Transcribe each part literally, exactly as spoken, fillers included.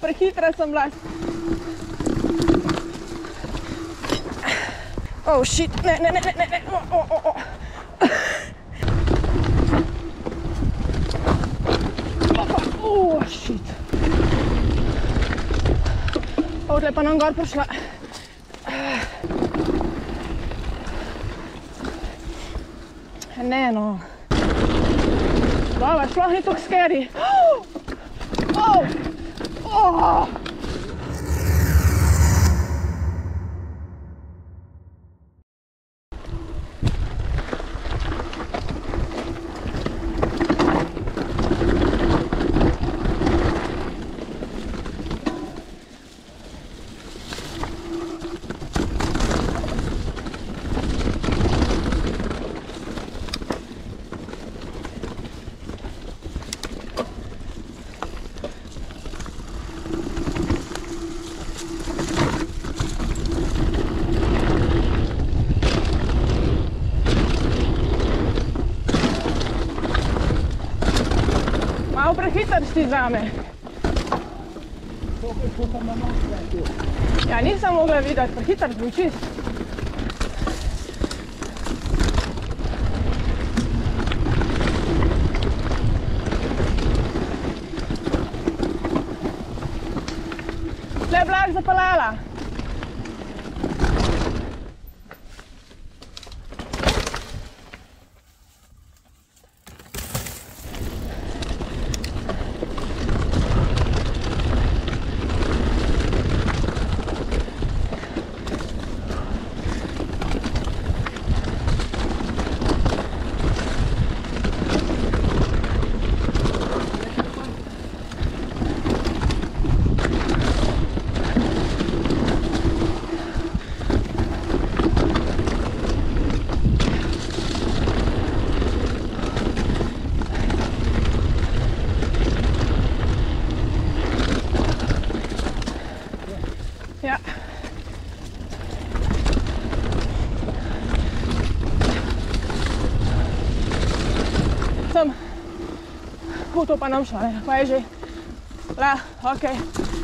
prehitra sem bila. Oh, shit, ne, ne, ne, ne, ne, ne, oh, oh, oh. Oh, shit. Odle pa nam gor prišla. Ne, no. Dobro, sploh ni tako scary. Oh! Oh! Prehiter si zame. Ja, nisem mogla videti, prehiter si bil čist. Tle vlak zapeljala. Ja. Sem. U, to pa nam šla, ne? Pa je že. La, okej.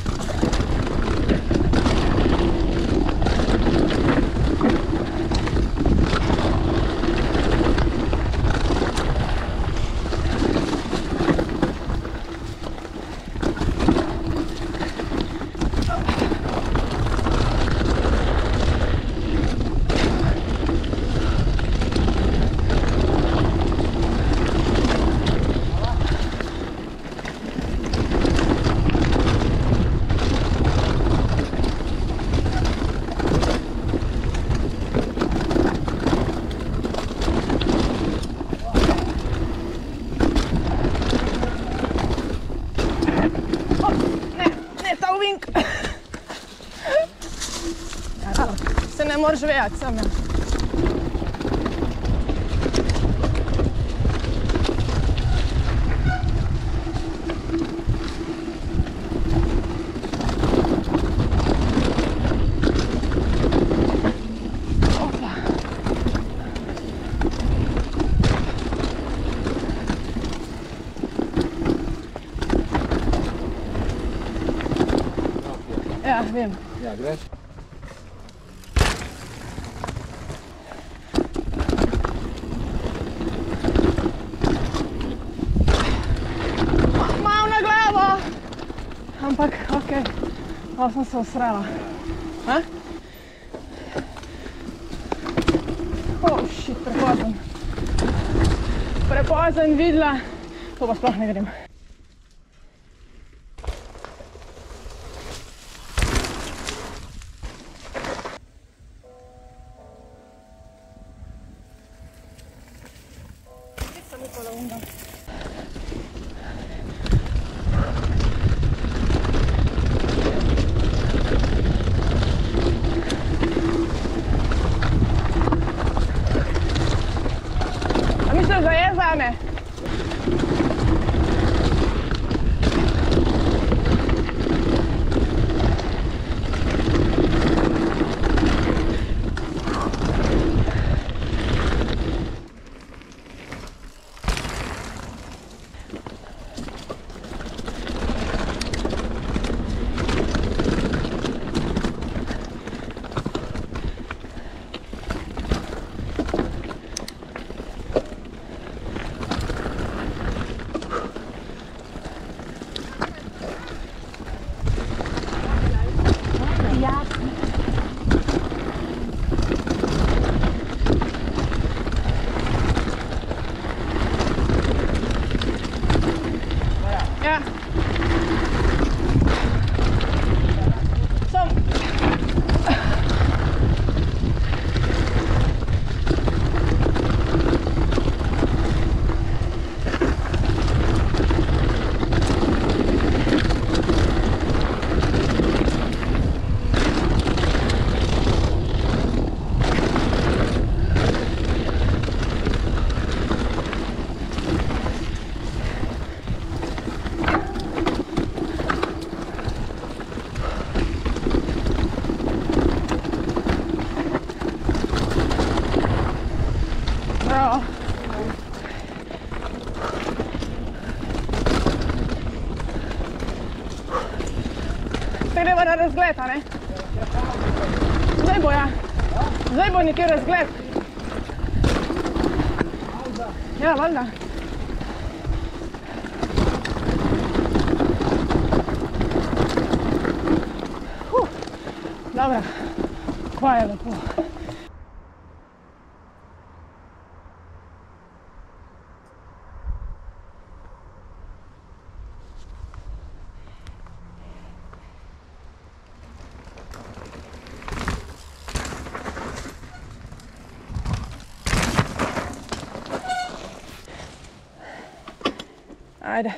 Se ne moraš vejati, sem ja. Opa. Ja, vem. Ja, greš? Ampak, okej, malo sem se usrala. Oh, shit, prepozen. Prepozen videla, to pa sploh ne grem. Sem upala undam. Misliš, da je zame? greva na razgled, a ne? Zdaj bo, ja. Zdaj bo nekaj razgled. Ja, valjda. Huh, dobra, kva je lepo. Ajde.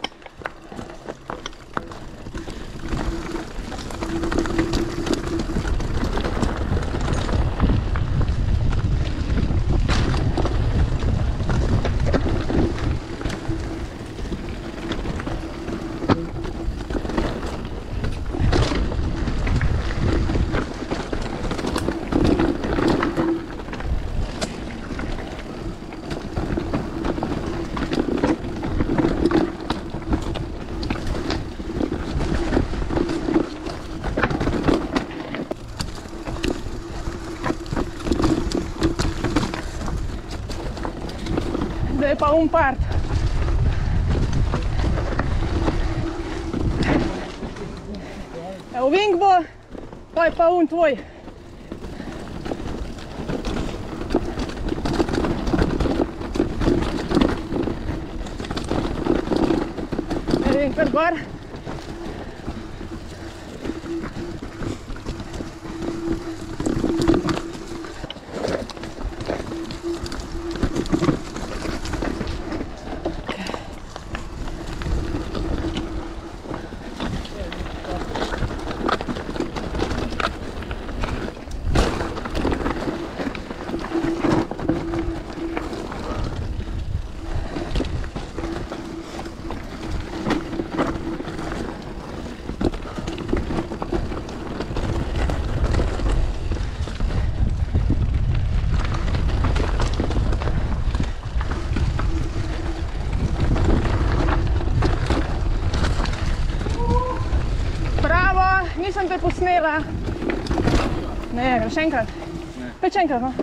Zdaj pa un part. Evo vink bo, to je pa un tvoj. Evo vink kar gor. Nisem te posnela. Ne, greš enkrat? Ne. Peč enkrat, no.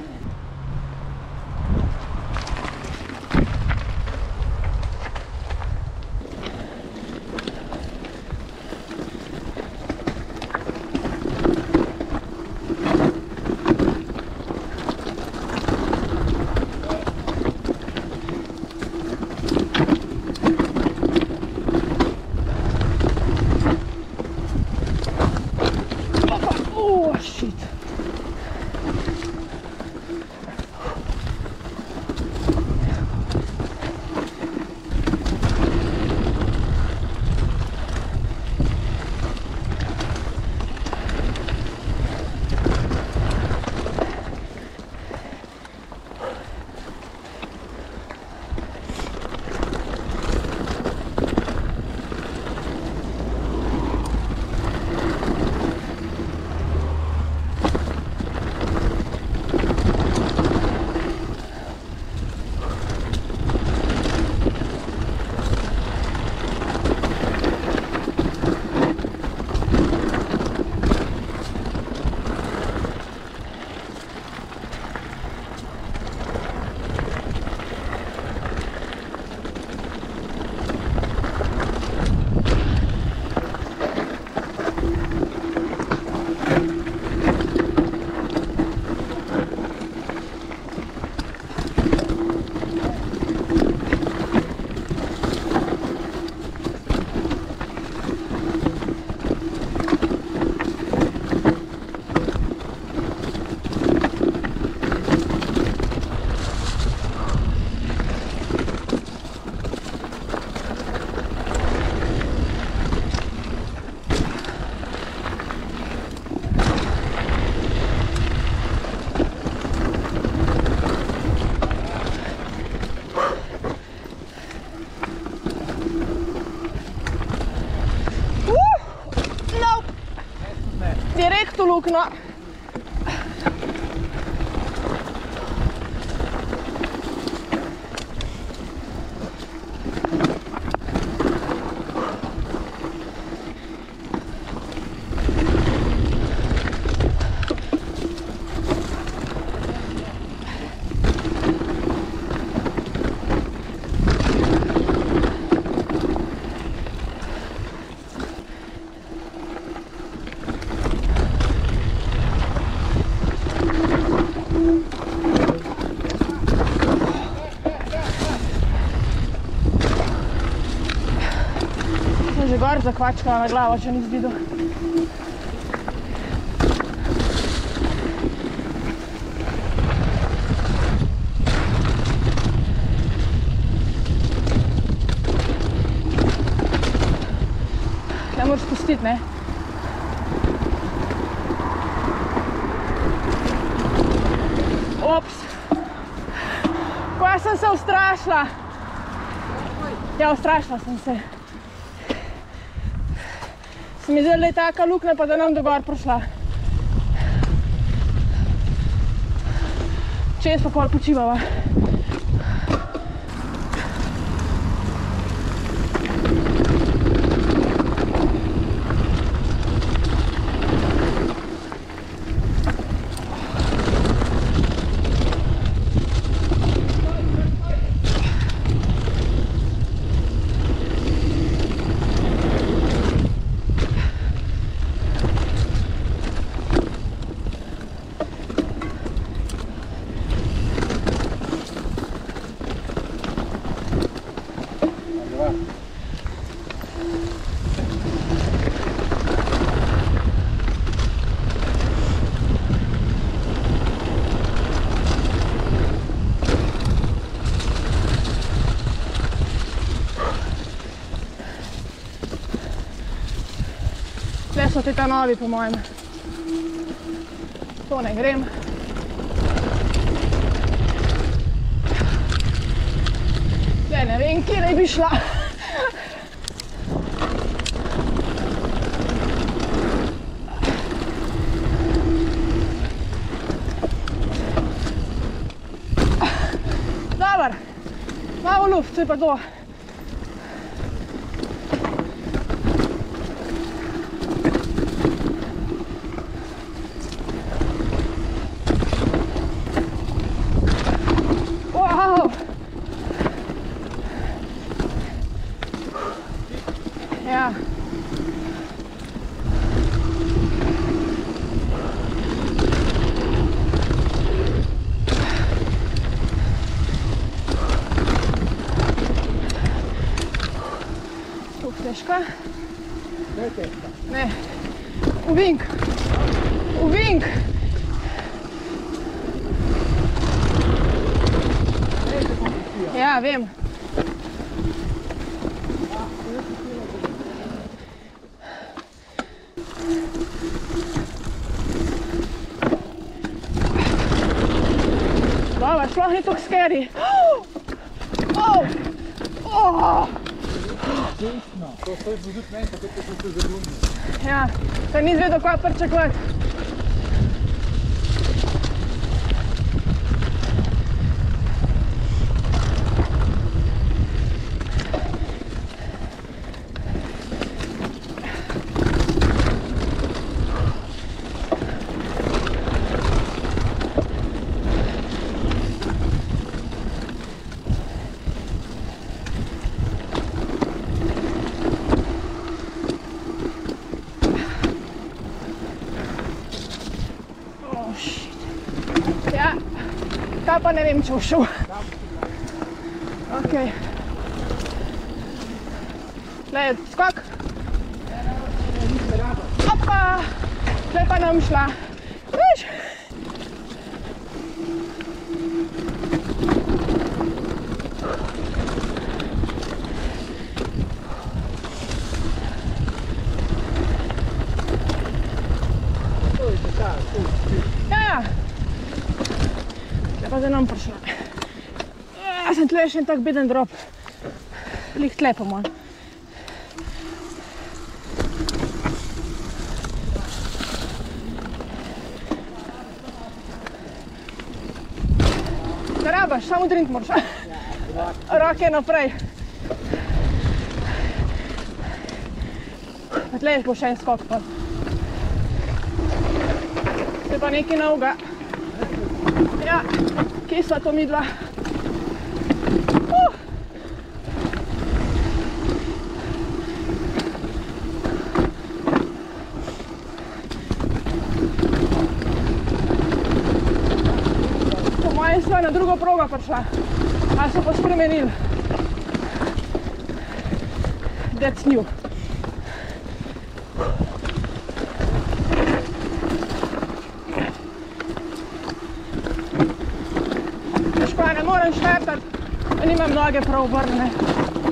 luknjo. zakvačkala na glavo, če nisi videl. Ne moraš spustiti, ne? Ops! Ko jaz sem se ustrašila. Ja, ustrašila sem se. Se mi zdaj, da je taka luknja, pa da nam do gor prišla. Čez pa pol počivava. Tle so ti ta novi, po mojem. To ne grem. Tle ne vem, kje naj bi šla. Dobar, malo luft, to je pa to. Ja. Tu težka. Ne težka. Ne. Uvink. Uvink. Ja, vem. Dobar, sploh ni tako scary. Oh! Oh! Desno, to stoji vzduh meni, tako da sem se zadumil. Ja, to ni zvedel, kaj pričakovati. Ta pa ne vem, če všel. Ok. Tle je skok. Opa! Tle pa nam šla. Viš? Ja, ja. Pa zdaj nam prišla. Jaz sem tle še en tak beden drop. Lih tle po mojem. Ne rabaš, samo drint moraš. Roke naprej. Pa tle bo še en skok. Zdaj pa nekaj novega. Ja, kje sva to midva? Uh. Po mojem sva na drugo progo prišla. A so pa spremenili. That's new. Veš pa, ne morem štartati, da nimam noge prav obrnjene.